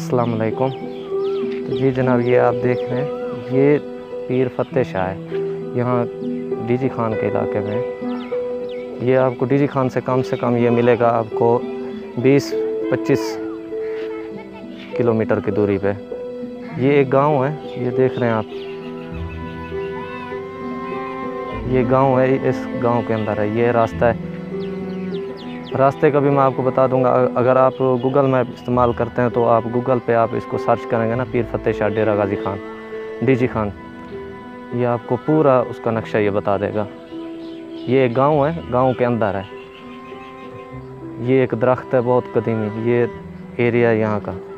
अस्सलाम वालेकुम। तो जी जनाब, ये आप देख रहे हैं, ये पीर फतेह शाह है, यहाँ डीजी खान के इलाके में। ये आपको डीजी खान से कम ये मिलेगा आपको 20-25 किलोमीटर की दूरी पे। ये एक गांव है, ये देख रहे हैं आप, ये गांव है, इस गांव के अंदर है, ये रास्ता है। रास्ते का भी मैं आपको बता दूंगा। अगर आप गूगल मैप इस्तेमाल करते हैं तो आप गूगल पे आप इसको सर्च करेंगे ना, पीर फतेह शाह डेरा गाजी खान डीजी खान, ये आपको पूरा उसका नक्शा ये बता देगा। ये एक गांव है, गांव के अंदर है। ये एक दरख्त है बहुत कदीमी, ये एरिया है यहाँ का।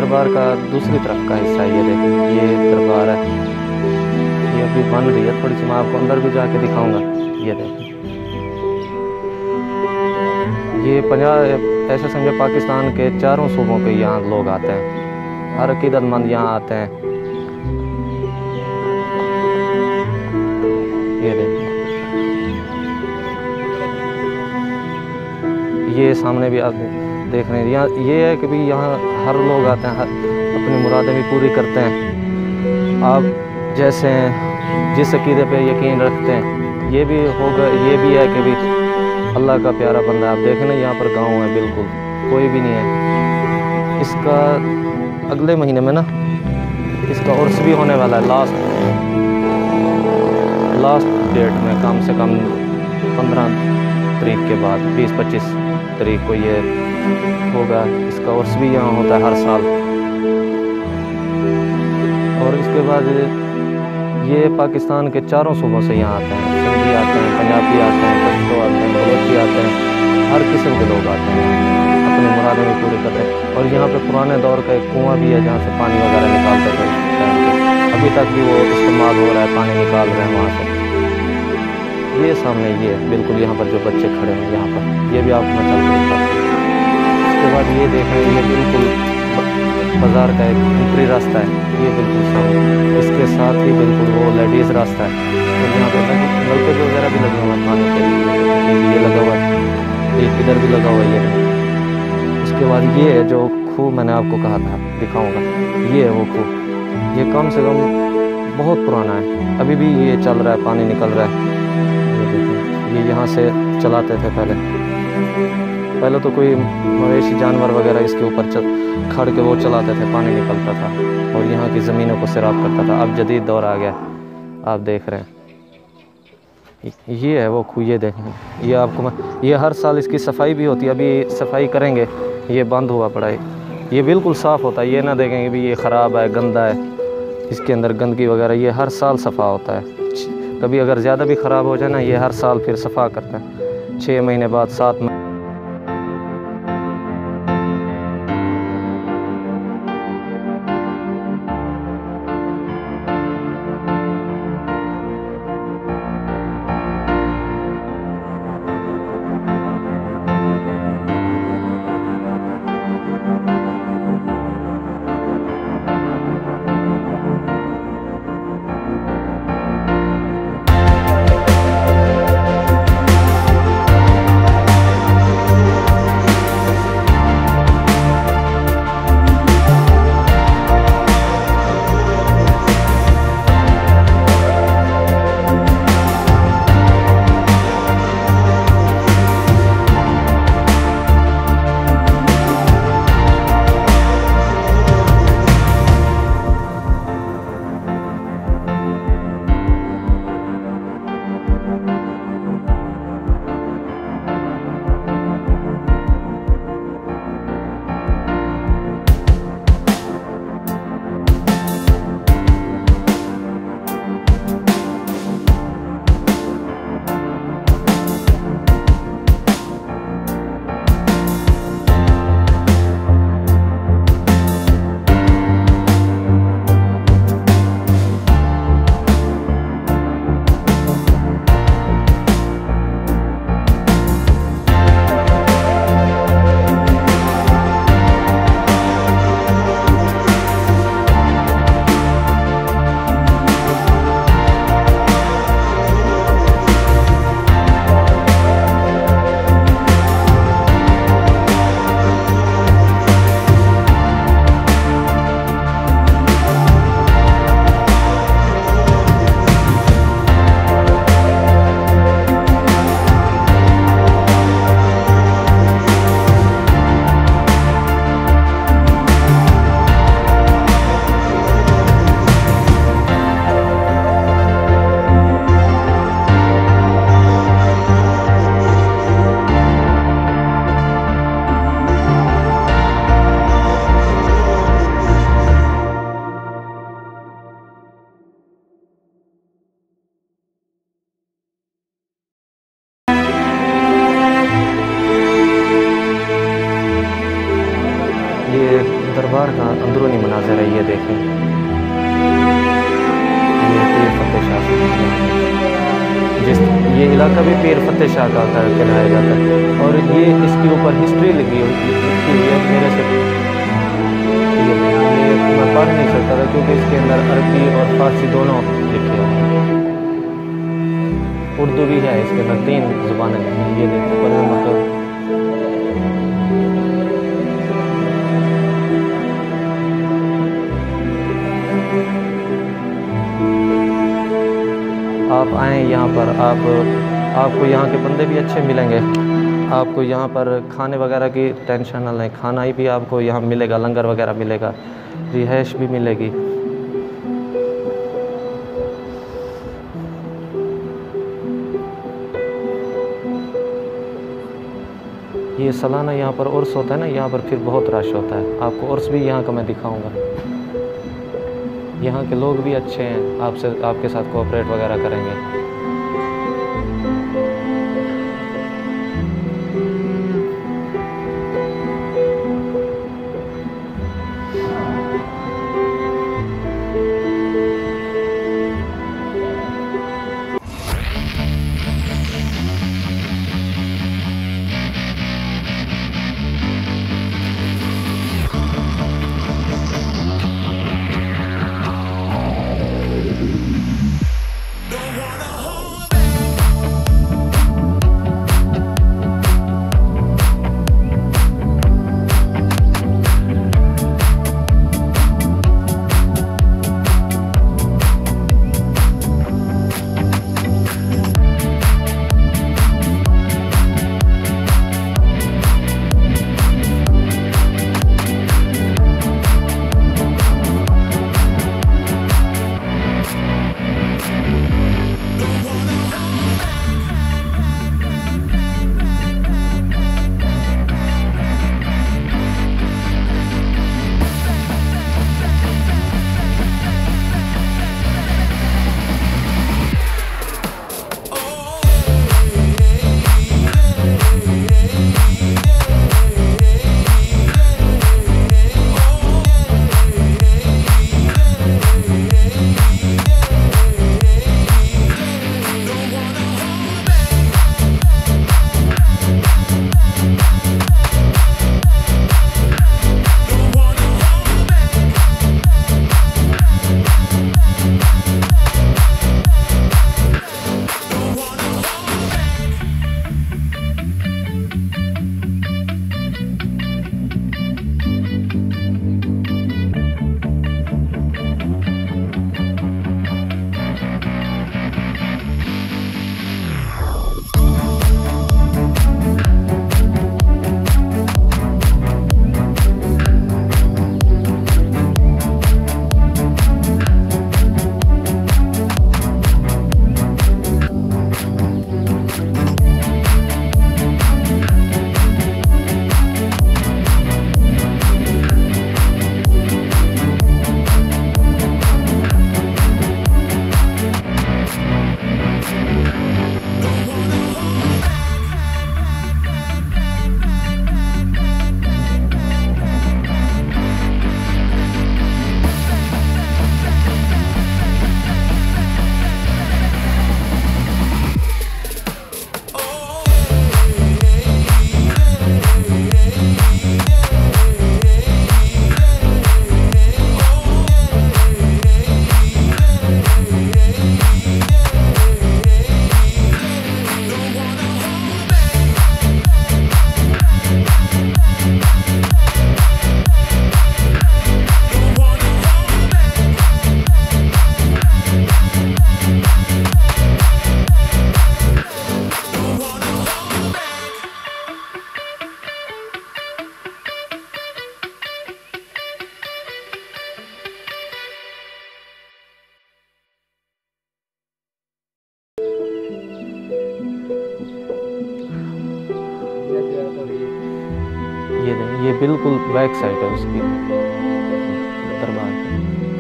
दरबार का दूसरी तरफ का हिस्सा है। ये देखिए, ये दरबार है, ये अभी बन रही है थोड़ी सी, मैं आपको अंदर भी जाके दिखाऊंगा। ये देखिए, ये 50 ऐसे समझे पाकिस्तान के चारों सूबों के यहाँ लोग आते हैं, हर अकीदतमंद यहाँ आते हैं। ये देखिए, ये सामने भी आप देख रहे हैं। यहाँ ये है कि भाई यहाँ हर लोग आते हैं, अपनी मुरादें भी पूरी करते हैं। आप जैसे हैं, जिस अकीदे पे यकीन रखते हैं, ये भी होगा। ये भी है कि भाई अल्लाह का प्यारा बंदा है। आप देखें ना, यहाँ पर गांव है, बिल्कुल कोई भी नहीं है। इसका अगले महीने में ना इसका उर्स भी होने वाला है, लास्ट डेट में, कम से कम 15 तारीख के बाद, 20-25 तारीख को ये होगा। इसका उर्स भी यहाँ होता है हर साल। और इसके बाद ये पाकिस्तान के चारों सूबों से यहाँ आते हैं, सिंधी आते हैं, पंजाबी आते हैं, पश्तो आते हैं, बलोची आते हैं, हर किस्म के लोग आते हैं, अपनी मुरादें भी पूरी करते हैं। और यहाँ पे पुराने दौर का एक कुआं भी है जहाँ से पानी वगैरह निकालते थे, अभी तक भी वो इस्तेमाल हो रहा है, पानी निकाल रहे हैं वहाँ से। ये सामने ये है, बिल्कुल यहाँ पर जो बच्चे खड़े हैं यहाँ पर, ये भी आपको मैं चल के दिखाता। उसके बाद ये देख रहे हैं, ये बिल्कुल बाज़ार का एक ऊपरी रास्ता है, ये बिल्कुल सामने। इसके साथ ही बिल्कुल वो लेडीज़ रास्ता है, और यहाँ पे नलके वगैरह भी लगे हुए हैं पानी के लिए। ये लगा हुआ है, एक इधर भी लगा हुआ है। ये उसके बाद ये है जो खूह मैंने आपको कहा था दिखाऊंगा, ये है वो खूह। ये कम से कम बहुत पुराना है, अभी भी ये चल रहा है, पानी निकल रहा है। ये देखिए, ये यहाँ से चलाते थे पहले तो कोई मवेशी जानवर वगैरह इसके ऊपर खड़ के वो चलाते थे, पानी निकलता था और यहाँ की ज़मीनों को सैराब करता था। अब जदीद दौर आ गया, आप देख रहे हैं। ये है वो खूह, ये देखें, ये आपको ये हर साल इसकी सफाई भी होती है, अभी सफाई करेंगे। ये बंद हुआ पड़ा है, ये बिल्कुल साफ़ होता है। ये ना देखेंगे भी ये ख़राब है, गंदा है, इसके अंदर गंदगी वगैरह, ये हर साल सफ़ा होता है। कभी अगर ज़्यादा भी ख़राब हो जाए ना, ये हर साल फिर सफ़ा करता है, 6 महीने बाद, 7 महीने। दरबार का अंदरूनी मनाज़र है, ये देखें। ये पीर फतेह शाह ये इलाका भी पीर फतेह शाह का कहलाया जाता है। और ये इसके ऊपर हिस्ट्री लिखी हुई है मेरे से। ये मैं पढ़ नहीं सकता था क्योंकि इसके अंदर अरबी और फारसी दोनों लिखे हुए हैं, उर्दू भी है इसके अंदर, 3 ज़ुबानें हैं। ये देखो पर मतलब आप आएँ यहाँ पर, आपको यहाँ के बंदे भी अच्छे मिलेंगे। आपको यहाँ पर खाने वगैरह की टेंशन ना लें, खाना ही भी आपको यहाँ मिलेगा, लंगर वगैरह मिलेगा, रिहाइश भी मिलेगी। ये सालाना यहाँ पर उर्स होता है ना, यहाँ पर फिर बहुत रश होता है। आपको उर्स भी यहाँ का मैं दिखाऊंगा। यहाँ के लोग भी अच्छे हैं, आपके साथ कोऑपरेट वगैरह करेंगे। ये बिल्कुल बैक साइड है उसकी दरबार की।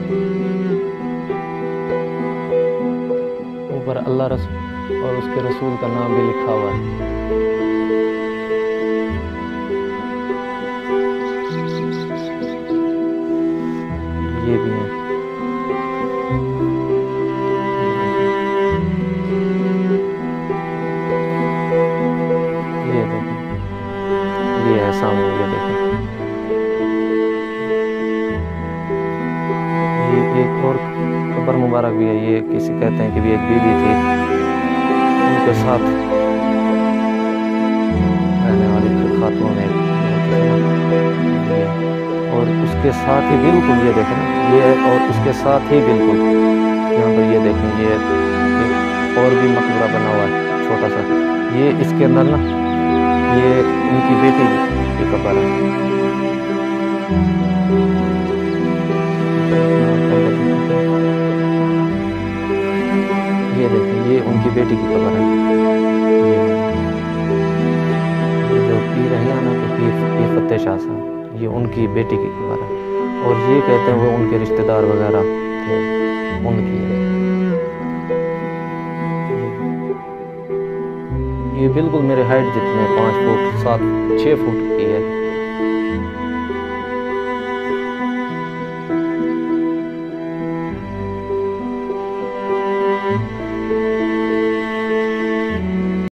ऊपर अल्लाह रसूल और उसके रसूल का नाम भी लिखा हुआ है। भी हैं। ये देखें, ये है सामने, ये देखें। ये एक और कब्र मुबारक भी है। ये किसी कहते हैं कि भी एक बीबी थी, उनके साथ रहने वाली जो खातून है, और उसके साथ ही बिल्कुल ये देखें ना, ये और उसके साथ ही बिल्कुल यहाँ पर ये देखें, ये और भी मकबरा बना हुआ है छोटा सा। ये इसके अंदर ना, ये उनकी बेटी की कब्र है। ये देखें, ये उनकी बेटी की कब्र है। ये जो पीर है ना, तो पीर फतेह शाह साहब, ये उनकी बेटी की कब्र है। और ये कहते हैं वो उनके रिश्तेदार वगैरह थे, उनकी है। ये बिल्कुल मेरे हाइट जितने 5 फुट 7 6 फुट की है।